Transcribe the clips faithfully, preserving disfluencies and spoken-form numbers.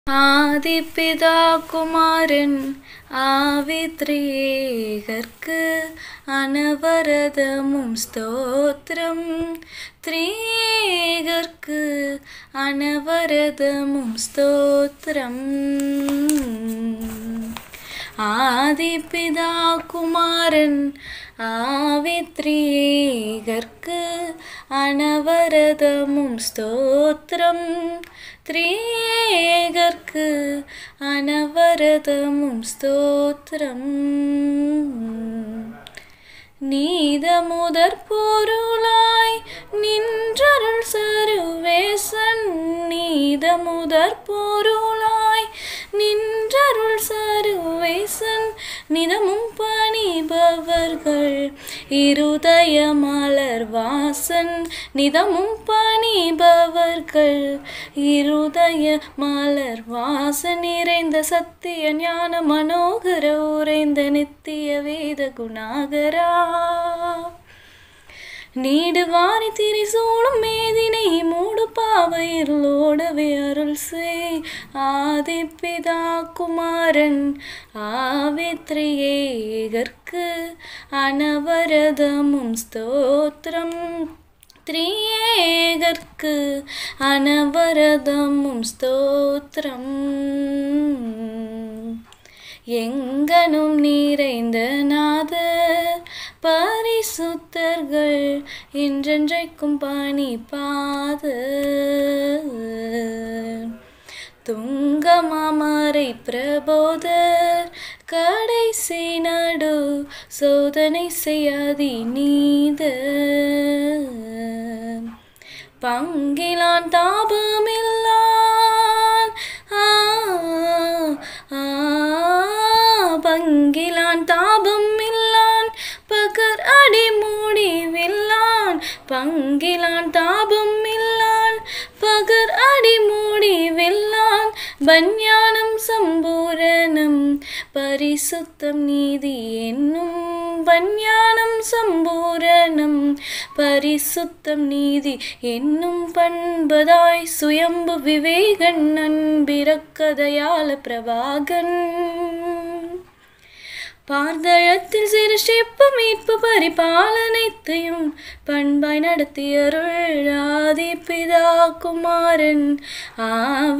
ஆதிபிதா குமாரன் ஆவித்ரேகர்க்கு அனவரதமும் ஸ்தோத்திரம். த்ரேகர்க்கு அனவரதமும் ஸ்தோத்திரம். ஆதிபிதா குமாரன் ஆவித்ரேகர்க்கு அனவரதமும் ஸ்தோத்திரம். த்ரேகர்க்கு அனவரதமும் ஸ்தோத்திரம். நீதமுதற் பொருளாய் நின்றருள் சருவேசன். நீதமுதற் பொருளாய் நின்றருள் சருவேசன். நிதமும் பணிபவர்கள் இருதய மலர் வாசன். நிதமும் பணிபவர்கள் இருதய மலர் வாசன். நிறைந்த சத்திய ஞான மனோகர உறைந்த நித்திய வேத குணாகரா. நீடு வாரி திரை சூழும் மேதினை மூடு பாவையிலோடவே அருள் செய். ஆதிபிதா குமாரன் ஆவித்ரேகர்க்கு அனவரதமும் ஸ்தோத்திரம். த்ரேகர்க்கு அனவரதமும் ஸ்தோத்திரம். எங்கனும் நிறைந்த நாதர் பரிசுத்தர்கள் என்றென்றைக்கும் பணிபாதர். துங்கமாமரை பிரபோதர் கடைசி நடு சோதனை செய்யாதி நீதர். பங்கிலான் தாபமில்லான் ஆ பங்கிலான் தாபம் இல்லான் பகர் அடி மூடிவில்லான். பங்கிலான் தாபம் இல்லான் பகர் அடி மூடிவில்லான். பஞ்ஞானம் சம்பூரணம் பரிசுத்தம் நீதி என்னும். பஞ்ஞானம் சம்பூரணம் பரிசுத்தம் நீதி என்னும். பண்பதாய் சுயம்பு விவேகன் அன்பிறக்கதயால பிரபாகன். பார்தழத்தில் சிருஷ்டிப்பு மீட்பு பரிபாலனைத்தையும் பண்பாய் நடத்தியருள். ஆதிபிதா குமாரன்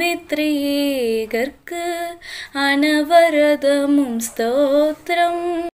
ஆவித்ரேகர்க்கு அனவரதமும் ஸ்தோத்திரம்.